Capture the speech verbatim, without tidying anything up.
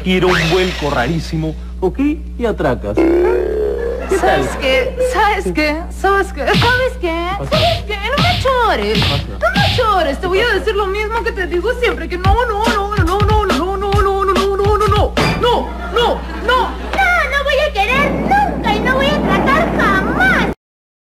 gira un vuelco rarísimo, ¿ok? Y atracas. ¿Qué ¿Sabes tal? qué? ¿Sabes qué? ¿Sabes qué? ¿Sabes qué? ¿Sabes qué? No me chores. No me chores. Te voy a decir lo mismo que te digo siempre, que no, no, no, no, no, no, no, no, no, no, no, no, no, no, no.